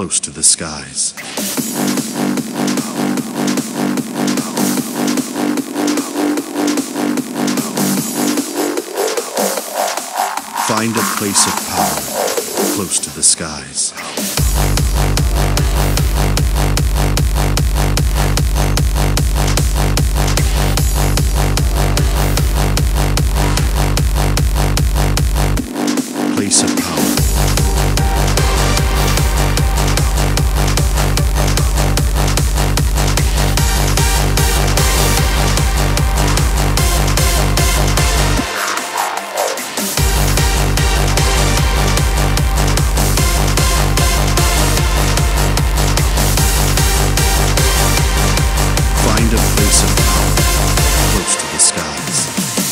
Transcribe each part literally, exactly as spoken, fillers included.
close to the skies. Find a place of power close to the skies. Place of power. Find a place of power close to the skies.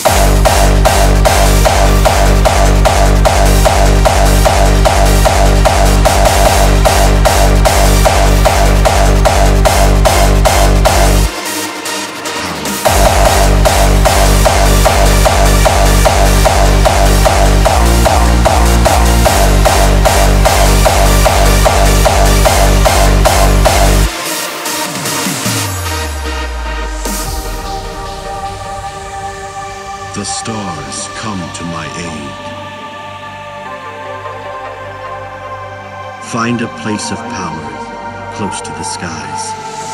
The stars come to my aid. Find a place of power close to the skies.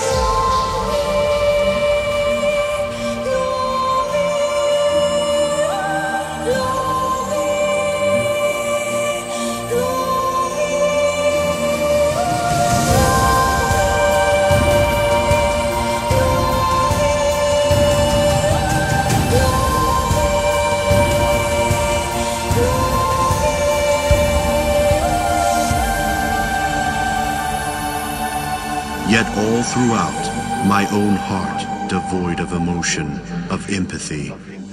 Yet all throughout, my own heart, devoid of emotion, of empathy.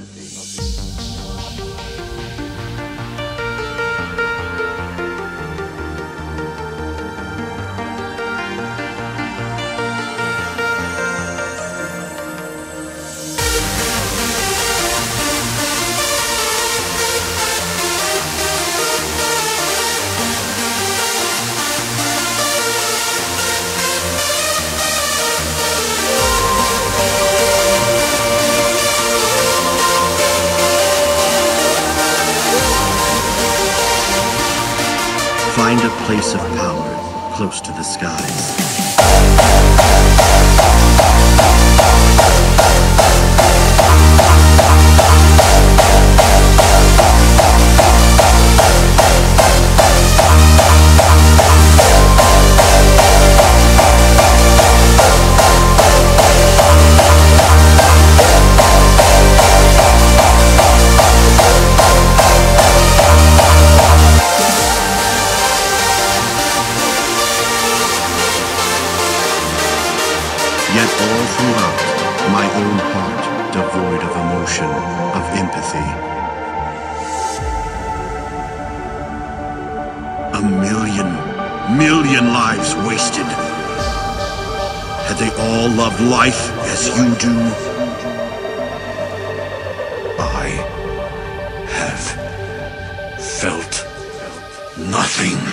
Find a place of power close to the skies. Yet all throughout, my own heart, devoid of emotion, of empathy. A million, million lives wasted. Had they all loved life as you do? I have felt nothing.